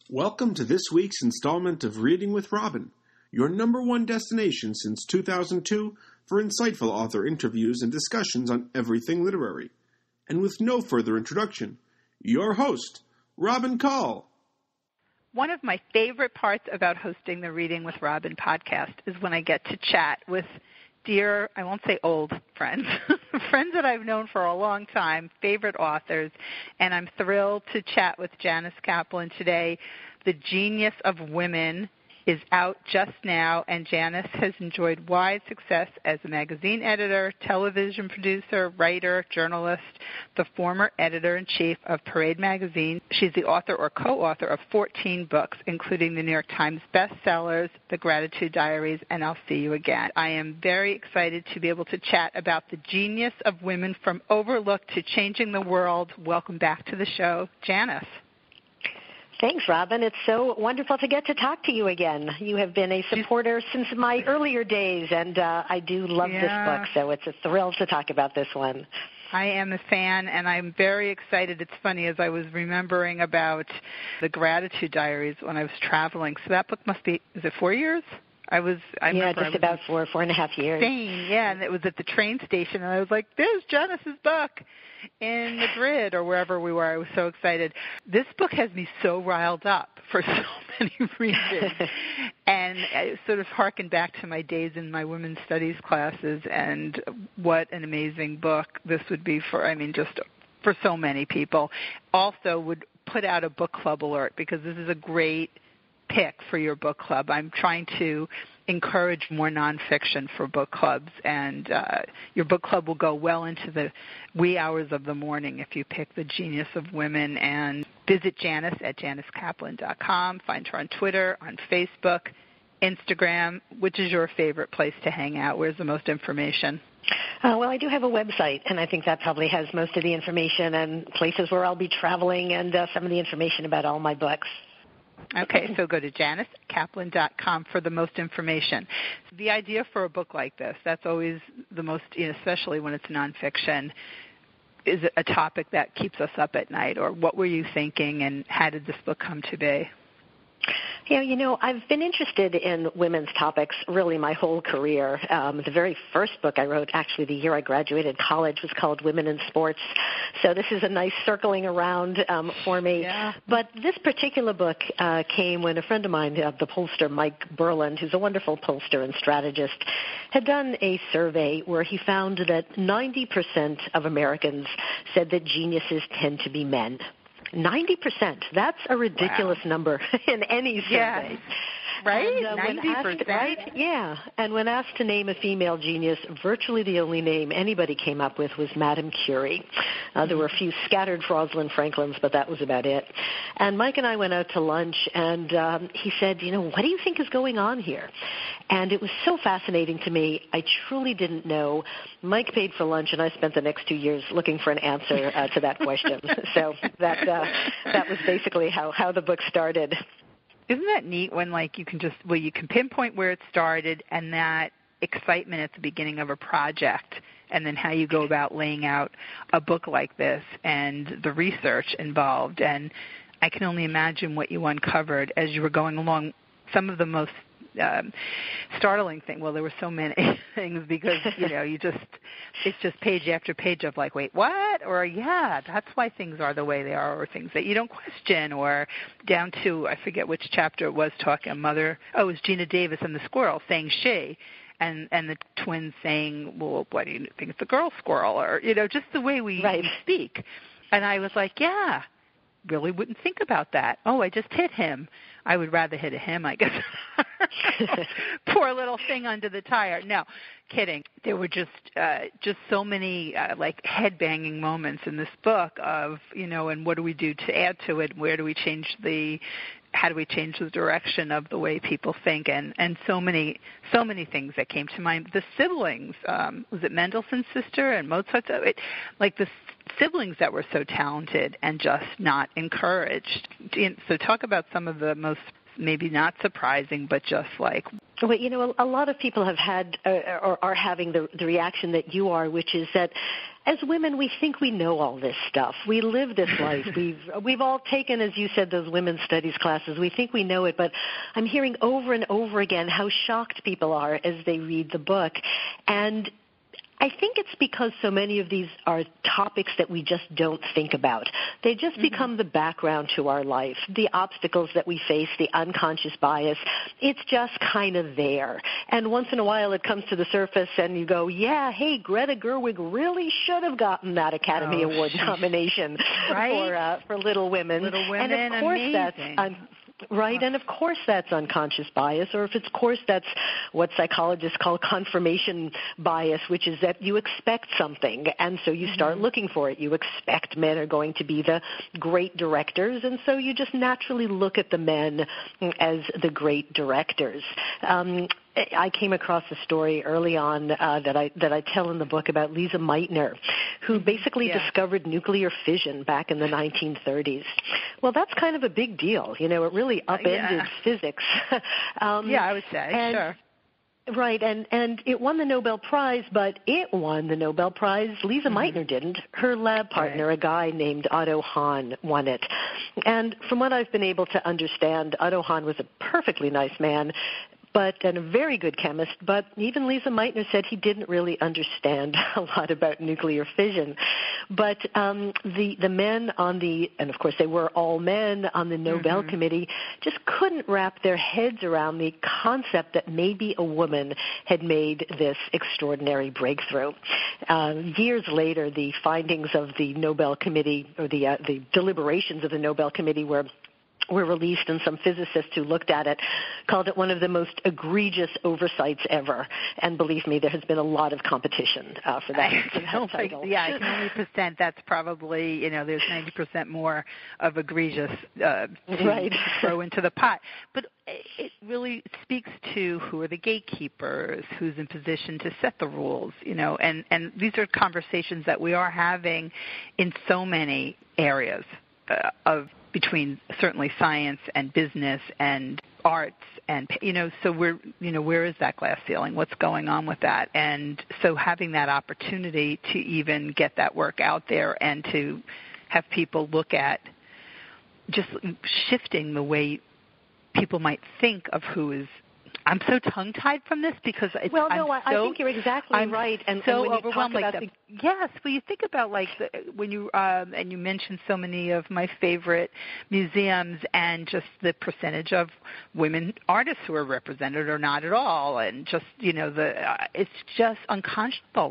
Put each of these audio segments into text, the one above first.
Welcome to this week's installment of Reading with Robin, your number one destination since 2002 for insightful author interviews and discussions on everything literary. And with no further introduction, your host, Robin Call. One of my favorite parts about hosting the Reading with Robin podcast is when I get to chat with dear, I won't say old friends, friends that I've known for a long time, favorite authors, and I'm thrilled to chat with Janice Kaplan today. The Genius of Women is out just now, and Janice has enjoyed wide success as a magazine editor, television producer, writer, journalist, the former editor-in-chief of Parade magazine. She's the author or co-author of 14 books, including the New York Times bestsellers, The Gratitude Diaries, and I'll See You Again. I am very excited to be able to chat about the genius of women from overlooked to changing the world. Welcome back to the show, Janice. Thanks, Robin. It's so wonderful to get to talk to you again. You have been a supporter since my earlier days, and I do love this book, so it's a thrill to talk about this one. I am a fan, and I'm very excited. It's funny, as I was remembering about the Gratitude Diaries when I was traveling. So that book must be, is it 4 years? Just about 4.5 years. Spain, yeah, and it was at the train station, and I was like, there's Janice's book in Madrid or wherever we were. I was so excited. This book has me so riled up for so many reasons, and I sort of harkened back to my days in my women's studies classes, and what an amazing book this would be for, just for so many people. Also would put out a book club alert, because this is a great pick for your book club. I'm trying to encourage more nonfiction for book clubs, and your book club will go well into the wee hours of the morning if you pick The Genius of Women. And visit Janice at janicekaplan.com. Find her on Twitter, on Facebook, Instagram. Which is your favorite place to hang out? Where's the most information? Well, I do have a website, and I think that probably has most of the information and places where I'll be traveling and some of the information about all my books. Okay, so go to janicekaplan.com for the most information. The idea for a book like this, that's always the most, especially when it's nonfiction, is a topic that keeps us up at night. Or what were you thinking, and how did this book come to be? Yeah, I've been interested in women's topics really my whole career. The very first book I wrote, actually the year I graduated college, was called Women in Sports. So this is a nice circling around for me. Yeah. But this particular book came when a friend of mine, the pollster Mike Berland, who's a wonderful pollster and strategist, had done a survey where he found that 90% of Americans said that geniuses tend to be men. 90%. That's a ridiculous number in any survey. Yes. Right? And, 90%? Right? Yeah. And when asked to name a female genius, virtually the only name anybody came up with was Madame Curie. There were a few scattered Rosalind Franklins, but that was about it. And Mike and I went out to lunch, and he said, what do you think is going on here? And it was so fascinating to me. I truly didn't know. Mike paid for lunch, and I spent the next 2 years looking for an answer to that question. So that was basically how the book started. Isn't that neat when you can pinpoint where it started, and that excitement at the beginning of a project, and then how you go about laying out a book like this and the research involved. And I can only imagine what you uncovered as you were going along. Some of the most startling thing. Well, there were so many things, because it's just page after page of wait, what? Or yeah, that's why things are the way they are, or things that you don't question, or down to, I forget which chapter it was, talking it was Gina Davis and the squirrel saying she, and the twins saying, well, what do you think it's a girl squirrel, or just the way we speak. And I was like, yeah, really wouldn't think about that. Oh, I just hit him. I would rather hit him, I guess. Poor little thing under the tire. No, kidding. There were just so many head-banging moments in this book of, and what do we do to add to it? How do we change the direction of the way people think? And so many things that came to mind. The siblings, was it Mendelssohn's sister and Mozart's? The siblings that were so talented and just not encouraged. So talk about some of the most maybe not surprising, but just Well, a lot of people have had or are having the reaction that you are, which is that as women, we think we know all this stuff. We live this life. We've all taken, as you said, those women's studies classes. We think we know it, but I'm hearing over and over again how shocked people are as they read the book. And I think it's because so many of these are topics that we just don't think about. They just become the background to our life, the obstacles that we face, the unconscious bias. It's just kind of there. And once in a while it comes to the surface and you go, yeah, hey, Greta Gerwig really should have gotten that Academy Award nomination for Little Women. Little Women, and of course amazing. Right, and of course that's unconscious bias, or if it's course that's what psychologists call confirmation bias, which is that you expect something, and so you start looking for it. You expect men are going to be the great directors, and so you just naturally look at the men as the great directors. I came across a story early on that I tell in the book about Lisa Meitner, who basically discovered nuclear fission back in the 1930s. Well, that's kind of a big deal. It really upended physics. I would say, sure. Right, and it won the Nobel Prize, but it won the Nobel Prize. Lisa Meitner didn't. Her lab partner, a guy named Otto Hahn, won it. And from what I've been able to understand, Otto Hahn was a perfectly nice man, and a very good chemist, but even Lisa Meitner said he didn't really understand a lot about nuclear fission. But the men and of course they were all men on the Nobel Committee, just couldn't wrap their heads around the concept that maybe a woman had made this extraordinary breakthrough. Years later, the findings of the Nobel Committee, or the deliberations of the Nobel Committee were released, and some physicists who looked at it called it one of the most egregious oversights ever. And believe me, there has been a lot of competition for that title. I can only percent. That's probably, there's 90% more of egregious to throw into the pot. But it really speaks to who are the gatekeepers, who's in position to set the rules, and these are conversations that we are having in so many areas between certainly science and business and arts, and so where is that glass ceiling? What's going on with that? And so having that opportunity to even get that work out there and to have people look at just shifting the way people might think of who is. I'm so tongue-tied from this because I think you're exactly right. And so when you overwhelmed. talk about yes, when you think about when you and you mentioned so many of my favorite museums and just the percentage of women artists who are represented or not at all, and just it's just unconscionable.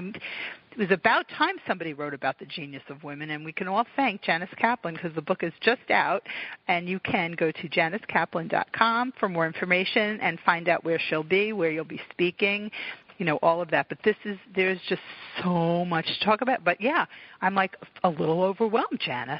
It was about time somebody wrote about the genius of women, and we can all thank Janice Kaplan because the book is just out, and you can go to janicekaplan.com for more information and find out where she'll be, where you'll be speaking, all of that. But there's just so much to talk about. But, I'm a little overwhelmed, Janice.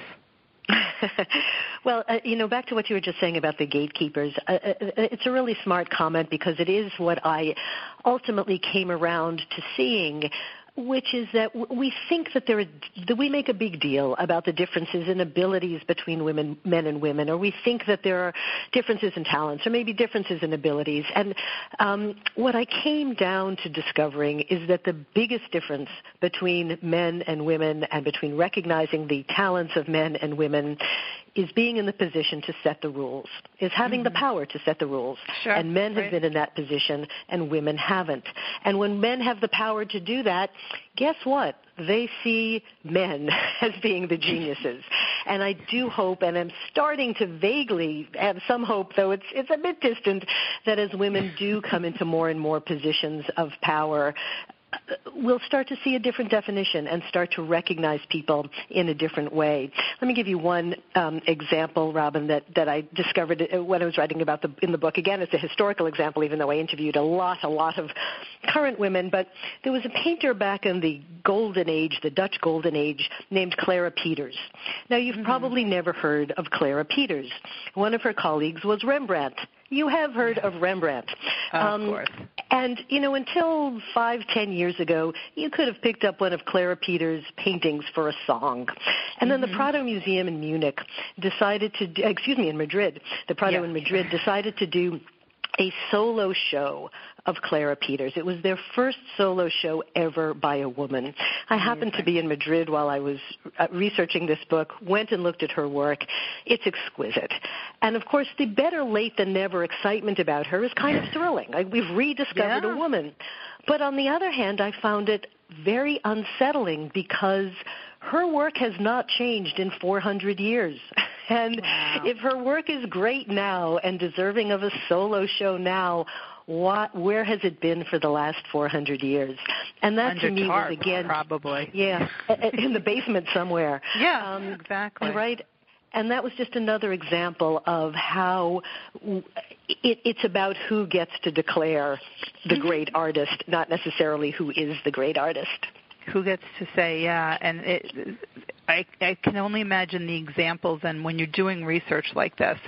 Well, back to what you were just saying about the gatekeepers, it's a really smart comment because it is what I ultimately came around to seeing, which is that we think that we make a big deal about the differences in abilities between men and women, or we think that there are differences in talents, or maybe differences in abilities. And what I came down to discovering is that the biggest difference between men and women, and between recognizing the talents of men and women, is being in the position to set the rules, is having the power to set the rules. Sure, and men have been in that position, and women haven't. And when men have the power to do that, guess what? They see men as being the geniuses. And I do hope, and I'm starting to vaguely have some hope, though it's a bit distant, that as women do come into more and more positions of power, we'll start to see a different definition and start to recognize people in a different way. Let me give you one example, Robin, that I discovered when I was writing about in the book. Again, it's a historical example, even though I interviewed a lot of current women. But there was a painter back in the Golden Age, the Dutch Golden Age, named Clara Peters. Now, you've probably never heard of Clara Peters. One of her colleagues was Rembrandt. You have heard of Rembrandt. Of course. And, until 5-10 years ago, you could have picked up one of Clara Peters' paintings for a song. And then the Prado Museum in Munich decided to, in Madrid, the Prado in Madrid decided to do a solo show of Clara Peters. It was their first solo show ever by a woman. I happened to be in Madrid while I was researching this book, went and looked at her work. It's exquisite. And, of course, the better late than never excitement about her is kind of thrilling. Like, we've rediscovered a woman. But on the other hand, I found it very unsettling because her work has not changed in 400 years. And if her work is great now and deserving of a solo show now, where has it been for the last 400 years? And that to me was, again, probably. Yeah, in the basement somewhere. Yeah, exactly. Right? And that was just another example of how it's about who gets to declare the great artist, not necessarily who is the great artist. Who gets to say, and I can only imagine the examples, and when you're doing research like this,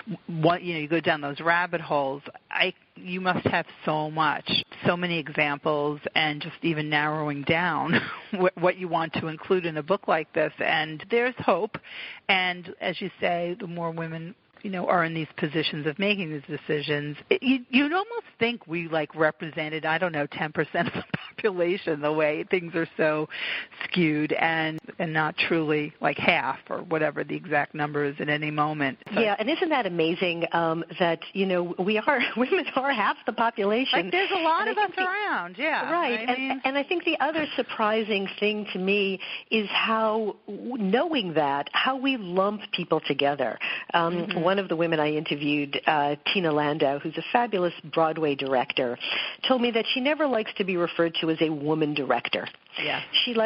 you go down those rabbit holes, you must have so many examples, and just even narrowing down what you want to include in a book like this. And there's hope, and as you say, the more women are in these positions of making these decisions, you'd almost think we represented, 10% of the population, the way things are so skewed and not truly half or whatever the exact number is at any moment. So, yeah, and isn't that amazing that, women are half the population. there's a lot of us around, yeah. Right, and I think the other surprising thing to me is how, knowing that, how we lump people together. One of the women I interviewed, Tina Landau, who's a fabulous Broadway director, told me that she never likes to be referred to as a woman director. Yeah. She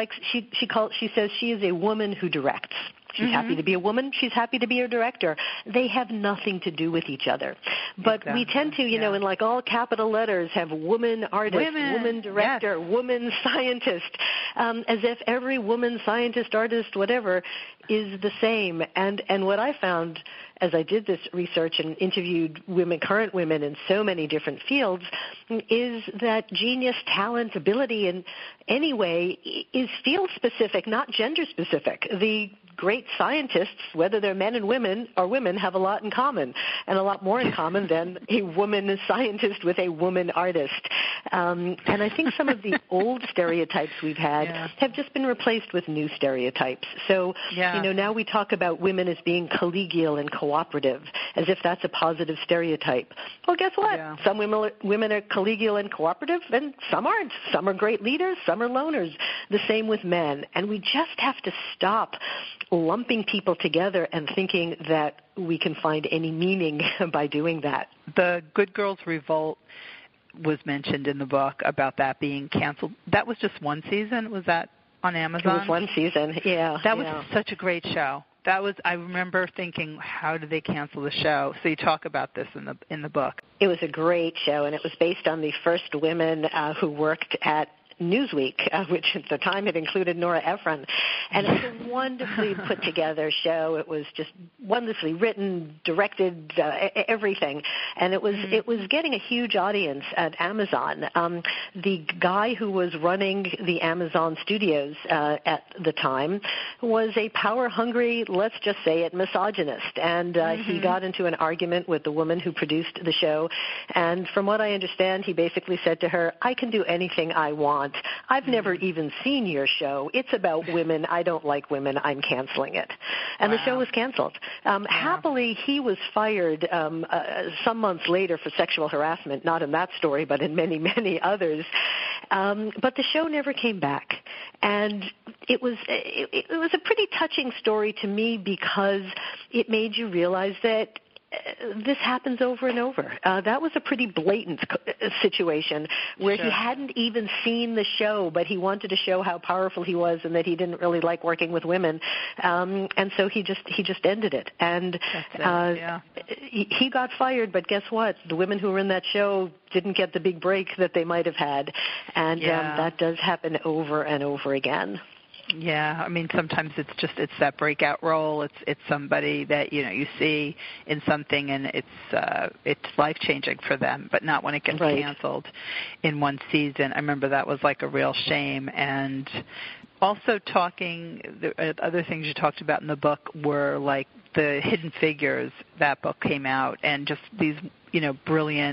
says she is a woman who directs. She's happy to be a woman. She's happy to be a director. They have nothing to do with each other. But we tend to, in all capital letters, have woman artist, woman director, woman scientist, as if every woman scientist, artist, whatever, is the same. And what I found as I did this research and interviewed current women in so many different fields, is that genius, talent, ability in any way is field-specific, not gender-specific. The great scientists, whether they're men and women or women, have a lot in common, and a lot more in common than a woman scientist with a woman artist. And I think some of the old stereotypes we've had have just been replaced with new stereotypes. So, now we talk about women as being collegial and cooperative, as if that's a positive stereotype. Well, guess what? Yeah. Some women are collegial and cooperative, and some aren't. Some are great leaders, some are loners. The same with men. And we just have to stop lumping people together and thinking that we can find any meaning by doing that. The Good Girls Revolt was mentioned in the book about that being canceled. That was just one season? Was that on Amazon? It was one season, yeah. That was such a great show. I remember thinking, how did they cancel the show? So you talk about this in the book. It was a great show, and it was based on the first women who worked at Newsweek, which at the time had included Nora Ephron. And it was a wonderfully put together show. It was just wonderfully written, directed, everything. And it was getting a huge audience at Amazon. The guy who was running the Amazon studios at the time was a power-hungry, let's just say it, misogynist. And he got into an argument with the woman who produced the show. And from what I understand, he basically said to her, I can do anything I want. I've never even seen your show. It's about women. I don't like women. I'm canceling it. And the show was canceled. Happily, he was fired some months later for sexual harassment, not in that story, but in many, many others. But the show never came back. And it was a pretty touching story to me because it made you realize that this happens over and over. That was a pretty blatant situation where he hadn't even seen the show, but he wanted to show how powerful he was and that he didn't really like working with women. And so he just ended it. And he got fired, but guess what? The women who were in that show didn't get the big break that they might have had. And that does happen over and over again. Yeah, I mean, sometimes it's that breakout role. It's somebody that you see in something, and it's life changing for them, but not when it gets canceled in one season. I remember that was like a real shame. And also the other things you talked about in the book were like the Hidden Figures. That book came out, and just these brilliant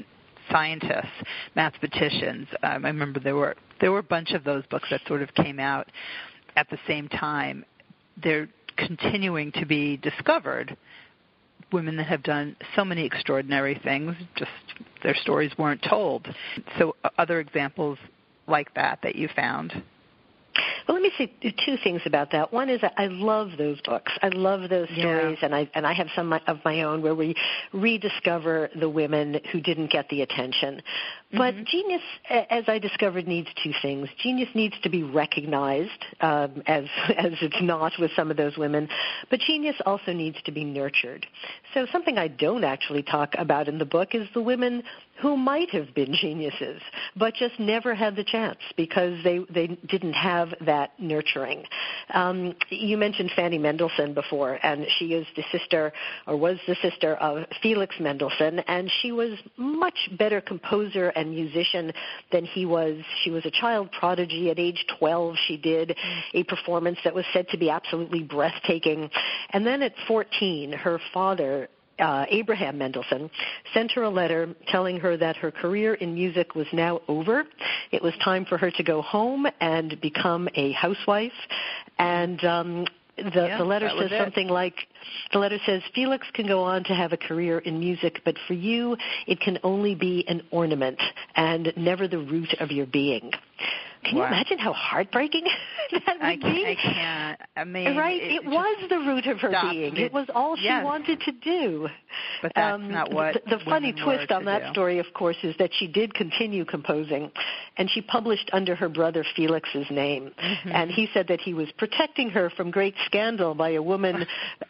scientists, mathematicians. I remember there were a bunch of those books that sort of came out at the same time. They're continuing to be discovered. Women that have done so many extraordinary things, just their stories weren't told. So other examples like that you found? Well, let me say two things about that. One is I love those books. I love those stories, and I have some of my own where we rediscover the women who didn't get the attention. But genius, as I discovered, needs two things. Genius needs to be recognized, as it's not with some of those women, but genius also needs to be nurtured. So something I don't actually talk about in the book is the women who might have been geniuses, but just never had the chance because they didn't have that nurturing. You mentioned Fanny Mendelssohn before, and she is the sister, or was the sister of Felix Mendelssohn, and she was much better composer and musician than he was. She was a child prodigy. At age 12, she did a performance that was said to be absolutely breathtaking. And then at 14, her father, Abraham Mendelssohn, sent her a letter telling her that her career in music was now over. It was time for her to go home and become a housewife. And the letter says something like, the letter says, Felix can go on to have a career in music, but for you, it can only be an ornament and never the root of your being. Can you imagine how heartbreaking that would be? I can't. I mean, right? It was the root of her being. It was all she wanted to do. But that's not what the funny twist on that story, of course, is that she did continue composing, and she published under her brother Felix's name. And he said that he was protecting her from great scandal by a woman's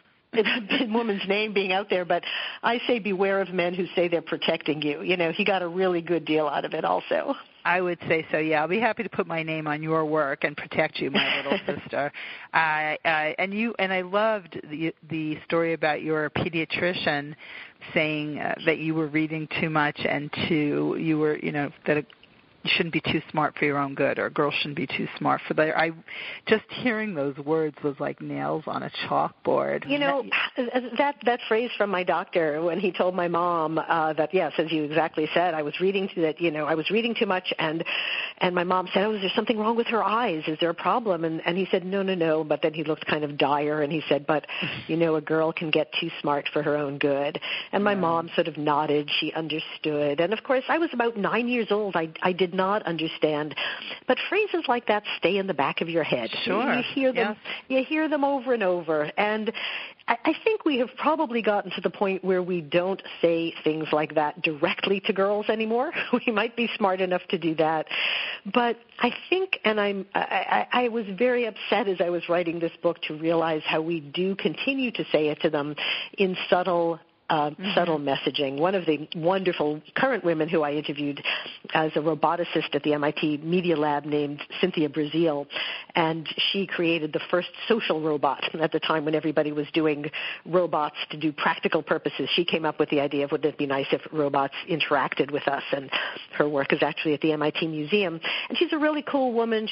name being out there, but I say beware of men who say they're protecting you. You know, he got a really good deal out of it also. I would say so, yeah. I'll be happy to put my name on your work and protect you, my little sister. And I loved the story about your pediatrician saying that you were reading too much and you were, that you shouldn't be too smart for your own good, or a girl shouldn't be too smart for their. Just hearing those words was like nails on a chalkboard. You know, that phrase from my doctor when he told my mom that, yes, as you exactly said, I was reading too much, and my mom said, oh, is there something wrong with her eyes? Is there a problem? And he said, no, but then he looked kind of dire, and he said, but, a girl can get too smart for her own good. And my mom sort of nodded. She understood. And, of course, I was about 9 years old. I did not understand. But phrases like that stay in the back of your head. Sure. You hear them. You hear them over and over. And I think we have probably gotten to the point where we don't say things like that directly to girls anymore. We might be smart enough to do that. But I think, and I was very upset as I was writing this book to realize how we do continue to say it to them in subtle messaging. One of the wonderful current women who I interviewed as a roboticist at the MIT Media Lab named Cynthia Brazil, and she created the first social robot at the time when everybody was doing robots to do practical purposes. She came up with the idea of wouldn't it be nice if robots interacted with us, and her work is actually at the MIT Museum. And she's a really cool woman.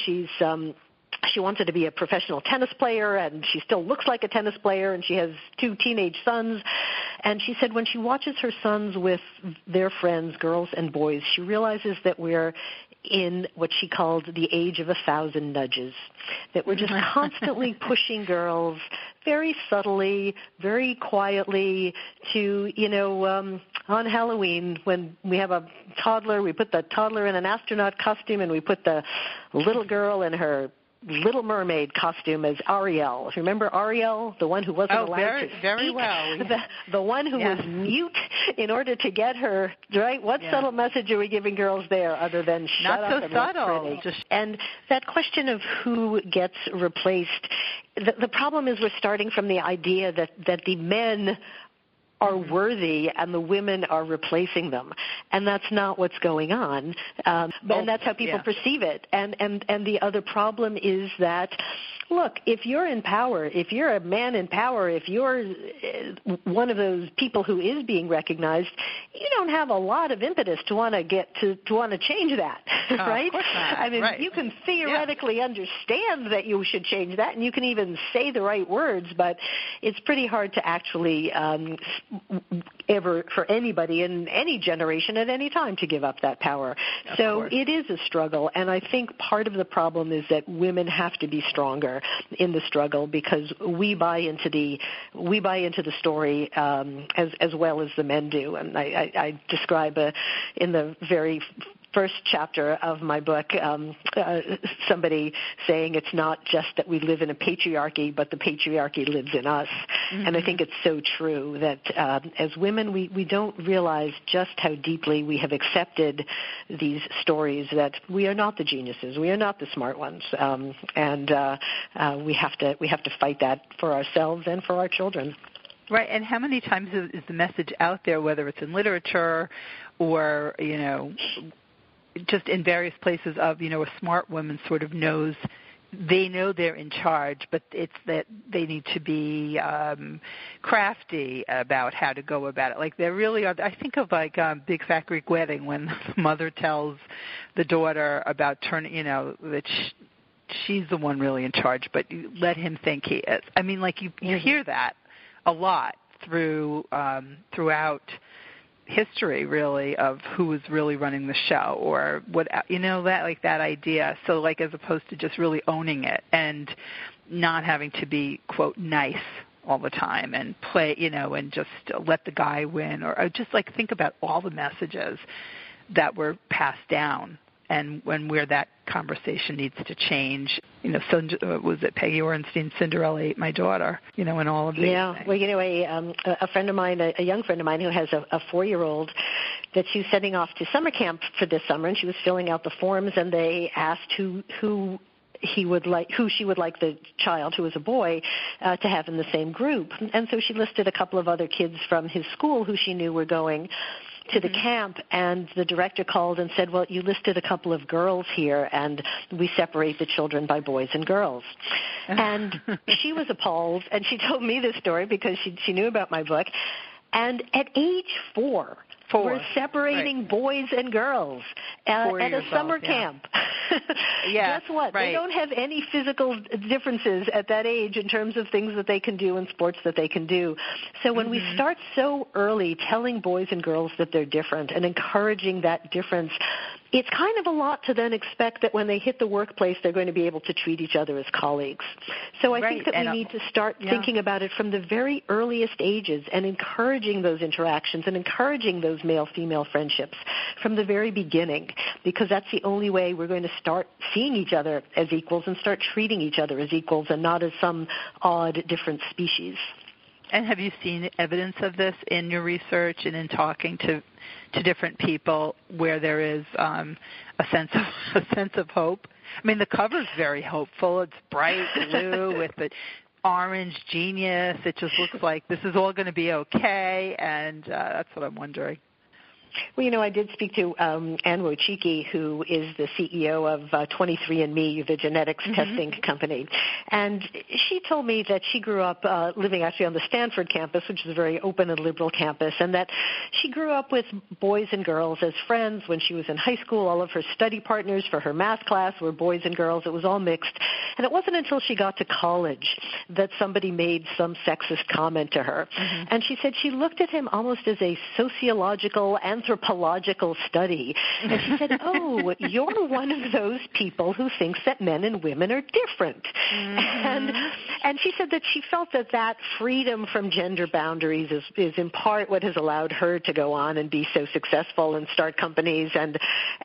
She wanted to be a professional tennis player, and she still looks like a tennis player, and she has 2 teenage sons. And she said when she watches her sons with their friends, girls and boys, she realizes that we're in what she called the age of 1,000 nudges, that we're just constantly pushing girls very subtly, very quietly to, on Halloween when we have a toddler, we put the toddler in an astronaut costume and we put the little girl in her Little Mermaid costume as Ariel. Remember Ariel, the one who wasn't allowed to speak? Very well. The one who was mute in order to get her, right? What subtle message are we giving girls there other than shut up and look pretty? And that question of who gets replaced, the problem is we're starting from the idea that the men are worthy and the women are replacing them. And that's not what's going on. And that's how people perceive it. And the other problem is that, look, if you're in power, if you're a man in power, if you're one of those people who is being recognized, you don't have a lot of impetus to want to change that, right? Of course not. I mean, right. You can theoretically understand that you should change that, and you can even say the right words, but it's pretty hard to actually ever for anybody in any generation at any time to give up that power. So it is a struggle, and I think part of the problem is that women have to be stronger in the struggle because we buy into the story as well as the men do. And I describe in the very first chapter of my book, somebody saying it's not just that we live in a patriarchy, but the patriarchy lives in us. Mm-hmm. And I think it's so true that as women, we don't realize just how deeply we have accepted these stories that we are not the geniuses, we are not the smart ones, and we have to fight that for ourselves and for our children. Right, and how many times is the message out there, whether it's in literature or, just in various places of, a smart woman sort of knows, they know they're in charge, but it's that they need to be crafty about how to go about it. Like there really are, I think of like Big Fat Greek Wedding when the mother tells the daughter about turning, that she's the one really in charge, but you let him think he is. I mean, like you hear that a lot throughout history, really, of who was really running the show or what, that idea. So like as opposed to just really owning it and not having to be, quote, nice all the time and play, and just let the guy win, or just like think about all the messages that were passed down and where that conversation needs to change. So was it Peggy Orenstein's Cinderella Ate My Daughter, and all of these things. Well, a friend of mine, a young friend of mine who has a 4-year-old that she's sending off to summer camp for this summer, and she was filling out the forms, and they asked who she would like the child, who was a boy, to have in the same group. And so she listed a couple of other kids from his school who she knew were going to the camp, and the director called and said, well, you listed a couple of girls here, and we separate the children by boys and girls. And she was appalled, and she told me this story because she knew about my book. And at age 4, we're separating boys and girls at a summer camp. Yeah. Guess what? Right. They don't have any physical differences at that age in terms of things that they can do and sports that they can do. So when we start so early telling boys and girls that they're different and encouraging that difference, it's kind of a lot to then expect that when they hit the workplace, they're going to be able to treat each other as colleagues. So I think that we need to start thinking about it from the very earliest ages and encouraging those interactions and encouraging those male-female friendships from the very beginning, because that's the only way we're going to start seeing each other as equals and start treating each other as equals and not as some odd, different species. And have you seen evidence of this in your research and in talking to different people where there is a sense of hope? I mean, the cover's very hopeful. It's bright blue with the orange genius. It just looks like this is all going to be okay, and that's what I'm wondering. Well, I did speak to Anne Wojcicki, who is the CEO of 23andMe, the genetics testing company. And she told me that she grew up living actually on the Stanford campus, which is a very open and liberal campus, and that she grew up with boys and girls as friends when she was in high school. All of her study partners for her math class were boys and girls. It was all mixed. And it wasn't until she got to college that somebody made some sexist comment to her. And she said she looked at him almost as a sociological, anthropological study. And she said, oh, you're one of those people who thinks that men and women are different. And she said that she felt that freedom from gender boundaries is in part what has allowed her to go on and be so successful and start companies and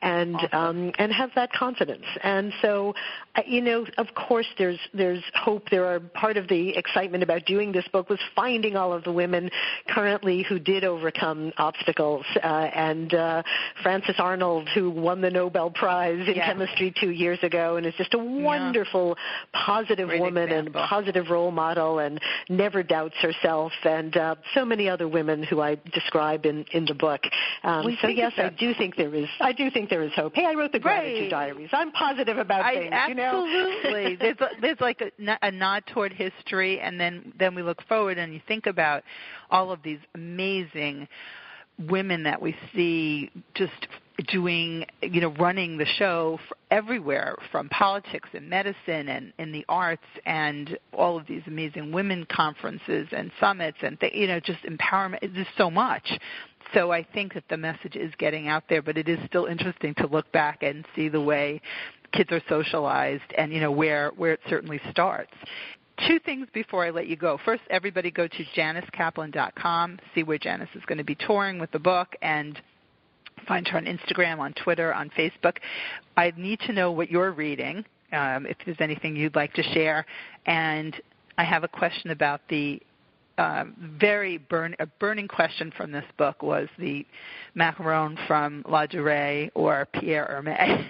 have that confidence. And so, of course, there's hope. Part of the excitement about doing this book was finding all of the women currently who did overcome obstacles, and Frances Arnold, who won the Nobel Prize in chemistry 2 years ago, and is just a wonderful, positive woman and positive role model, and never doubts herself, and so many other women who I describe in the book. So yes, I do think there is hope. Hey, I wrote the Gratitude Diaries. I'm positive about things. Absolutely. There's like a nod toward history, and then we look forward and you think about all of these amazing women that we see just doing, running the show everywhere, from politics and medicine and in the arts and all of these amazing women conferences and summits and, just empowerment. It's just so much. So I think that the message is getting out there, but it is still interesting to look back and see the way kids are socialized and, where it certainly starts. 2 things before I let you go. First, everybody go to JaniceKaplan.com, see where Janice is going to be touring with the book, and find her on Instagram, on Twitter, on Facebook. I need to know what you're reading, if there's anything you'd like to share. And I have a question about the a burning question from this book was the macaron from La Durée or Pierre Hermé.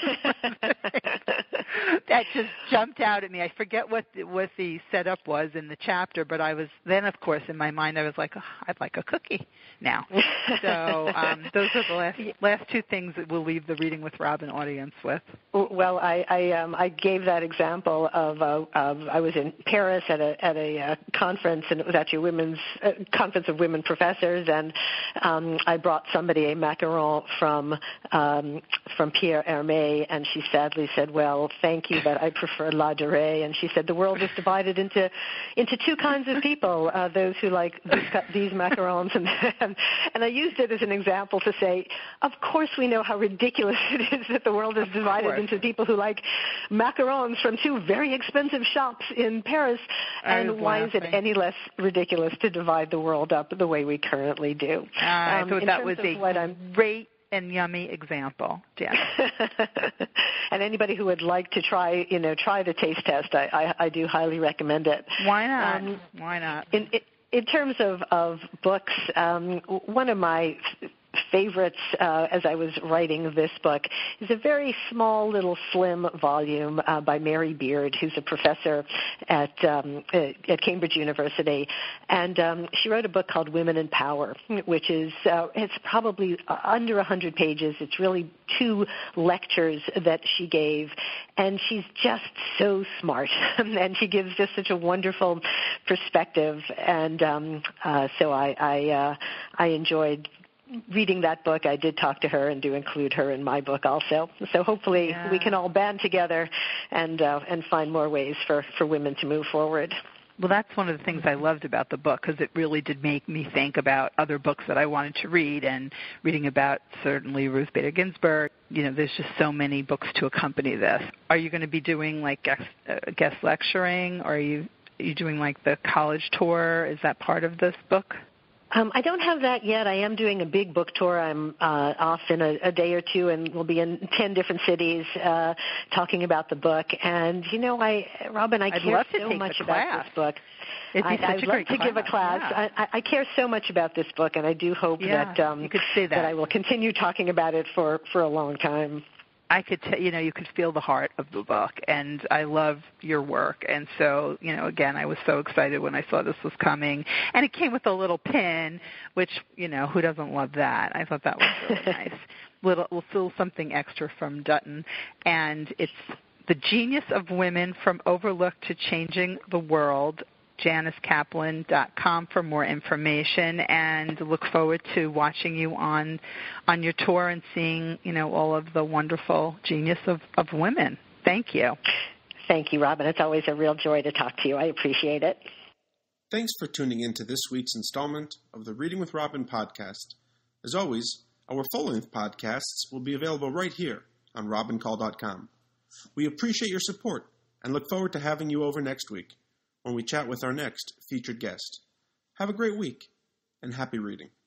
That just jumped out at me. I forget what the setup was in the chapter, but I was then, of course, in my mind, I was like, I'd like a cookie now. So those are the last 2 things that we'll leave the Reading with Robin audience with. Well, I gave that example of I was in Paris at a conference, and it was actually a women's conference of women professors, and I brought somebody a macaron from Pierre Hermé, and she sadly said, "Well, thank you, but I prefer La Durée." And she said the world is divided into 2 kinds of people: those who like these macarons, and I used it as an example to say, of course we know how ridiculous it is that the world is divided into people who like macarons from 2 very expensive shops in Paris, and why is it any less ridiculous to divide the world up the way we currently do? I thought that was a great and yummy example, Janice. And anybody who would like to try the taste test, I do highly recommend it. Why not? Why not? In terms of books, one of my favorites as I was writing this book is a very small, little, slim volume by Mary Beard, who's a professor at Cambridge University, and she wrote a book called Women in Power, which is it's probably under 100 pages. It's really 2 lectures that she gave, and she's just so smart, and she gives just such a wonderful perspective, and so I enjoyed reading that book. I did talk to her and do include her in my book also. So hopefully we can all band together and find more ways for women to move forward. Well, that's one of the things I loved about the book, because it really did make me think about other books that I wanted to read, and reading about certainly Ruth Bader Ginsburg. There's just so many books to accompany this. Are you going to be doing like guest lecturing, or are you doing like the college tour? Is that part of this book? I don't have that yet. I am doing a big book tour. I'm off in a day or 2, and we'll be in 10 different cities talking about the book. And, Robin, I care so much about this book. I'd love to give a class. Yeah. I care so much about this book, and I do hope that you could say that I will continue talking about it for a long time. I could you could feel the heart of the book, and I love your work. And so, again, I was so excited when I saw this was coming. And it came with a little pin, which, who doesn't love that? I thought that was really nice. Little something extra from Dutton. And it's The Genius of Women from Overlooked to Changing the World. JaniceKaplan.com for more information, and look forward to watching you on your tour and seeing, all of the wonderful genius of women. Thank you. Thank you, Robin. It's always a real joy to talk to you. I appreciate it. Thanks for tuning in to this week's installment of the Reading with Robin podcast. As always, our full-length podcasts will be available right here on robincall.com. We appreciate your support and look forward to having you over next week when we chat with our next featured guest. Have a great week, and happy reading.